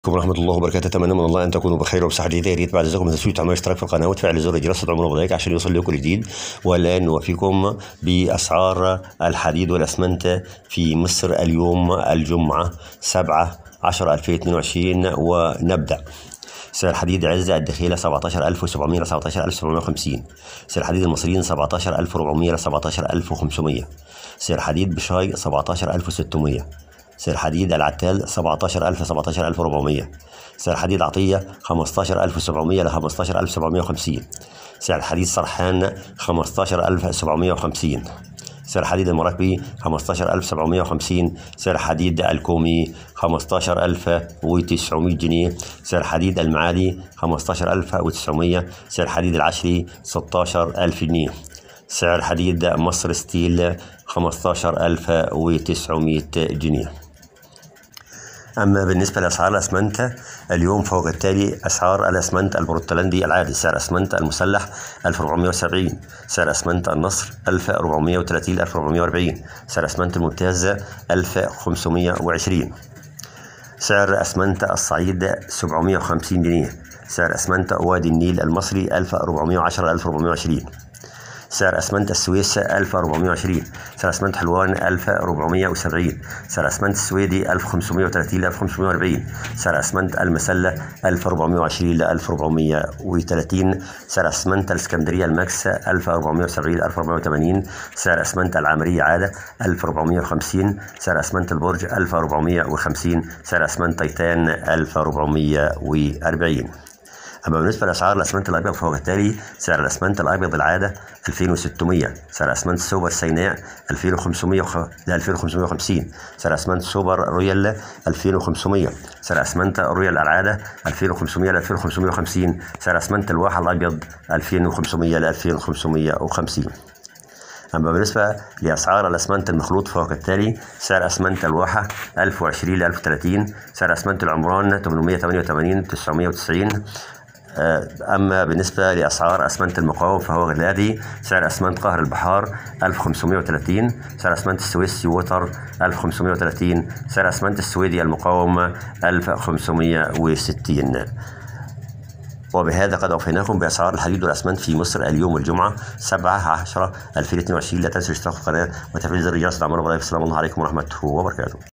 عليكم ورحمة الله وبركاته. أتمنى من الله أن تكونوا بخير وبصحة جيدة. يا ريت بعد ذلك ما تنسوش تعملوا اشتراك في القناة وتفعلوا زر الجرس وتدعمونا بلايك عشان يوصل لكم الجديد. والآن نوافيكم بأسعار الحديد والأسمنت في مصر اليوم الجمعة 7/10/2022 ونبدأ. سعر الحديد عزة الدخيلة 17,700 ل 17,750. سعر الحديد المصريين 17,400 ل 17,500. سعر الحديد بشاي 17,600. سعر الحديد العتال 17,000 ل 17,400. سعر الحديد عطية 15,700 ل 15,750. سعر الحديد سرحان 15,750. سعر الحديد المراكبي 15,750. سعر الحديد الكومي 15,900 جنيه. سعر الحديد المعالي 15,900. سعر الحديد العشري 16,000 جنيه. سعر حديد مصر ستيل 15,900 جنيه. أما بالنسبة لأسعار الأسمنت اليوم فوق التالي: أسعار الأسمنت البورتلاندي العادي، سعر أسمنت المسلح 1470. سعر أسمنت النصر 1430 ل 1440. سعر أسمنت الممتاز 1520. سعر أسمنت الصعيد 750 جنيه. سعر أسمنت وادي النيل المصري 1410 ل 1420. سعر أسمنت السويس 1420. سعر أسمنت حلوان 1470. سعر أسمنت السويدي 1530 ل 1540. سعر أسمنت المسلة 1420 ل 1430. سعر أسمنت الإسكندرية الماكس 1470 ل 1480. سعر أسمنت العامرية عادة 1450. سعر أسمنت البرج 1450. سعر أسمنت تيتان 1440. أما بالنسبة لأسعار الأسمنت الأبيض فهو التالي: سعر الأسمنت الأبيض العادة 2600. سعر أسمنت سوبر سيناء 2500 ل 2550. سعر أسمنت سوبر رويال 2500. سعر أسمنت رويال العادة 2500 ل 2550. سعر أسمنت الواحة الأبيض 2500 ل 2550. أما بالنسبة لأسعار الأسمنت المخلوط فهو كالتالي: سعر أسمنت الواحة 1020 ل 1030. سعر أسمنت العمران 888 990. أما بالنسبة لأسعار أسمنت المقاوم فهو الذي: سعر أسمنت قهر البحار 1530. سعر أسمنت السويسي ووتر 1530. سعر أسمنت السويدي المقاوم 1560. وبهذا قد أوفيناكم بأسعار الحديد والأسمنت في مصر اليوم الجمعة 7/10/2022. لا تنسوا الاشتراك في القناة وتفعيل زر الجرس لتعملوا بلايك. السلام عليكم ورحمة الله وبركاته.